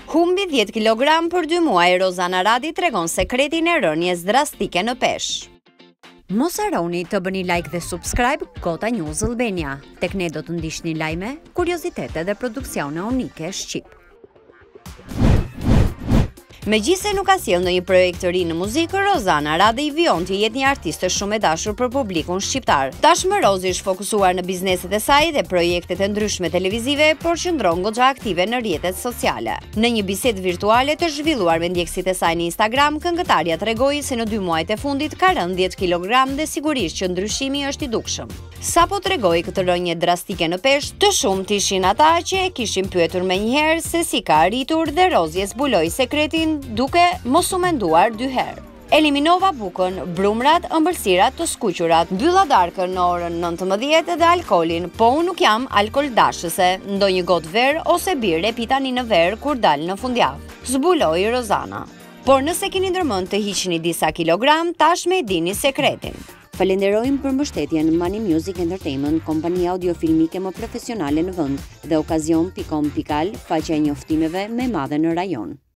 Humbi 10 kg për 2 muaj, Rozana Radi tregon sekretin e rënjes drastike në peshë. Mos harroni të bëni like dhe subscribe Kota News Albania. Tek ne do të ndiqni lajme, kuriozitete dhe produksione unike shqip. Megjithëse nuk ka sjellë ndonjë projekt të ri në muzikë, Rozana Radi vijon të jetë një artiste shumë e dashur për publikun shqiptar. Tashmë Rozi është fokusuar në bizneset e saj dhe projektet e ndryshme televizive, por qëndron goxha aktive në rrjetet sociale. Në një bisedë virtuale të zhvilluar me ndjekësit e saj në Instagram, këngëtarja tregoi se në 2 muajt e fundit ka rënë 10 kg dhe sigurisht që ndryshimi është i dukshëm. Sapo tregoi këtë rënje drastike në peshë, të shumt ishin ata që e kishin pyetur menjëherë se si ka arritur dhe Rozi e zbuloi sekretin duke mos u menduar 2 herë. Eliminova bukën, brumrat, ëmbëlsirat të skuqurat, mbylla darkën në orën 19 dhe alkolin, po unë nuk jam alkol dashëse, ndonjë gotë verë ose birë e pi tani në verë kur dalë në fundjavë, zbuloi Rozana. Por nëse keni ndërmend të hiqni disa kilogram, tashmë e dini sekretin. Falenderojmë për mbështetjen Money Music Entertainment, kompania audiofilmike më profesionale në vend, dhe Okazion.com.al, faqja e njoftimeve më e madhe në rajon.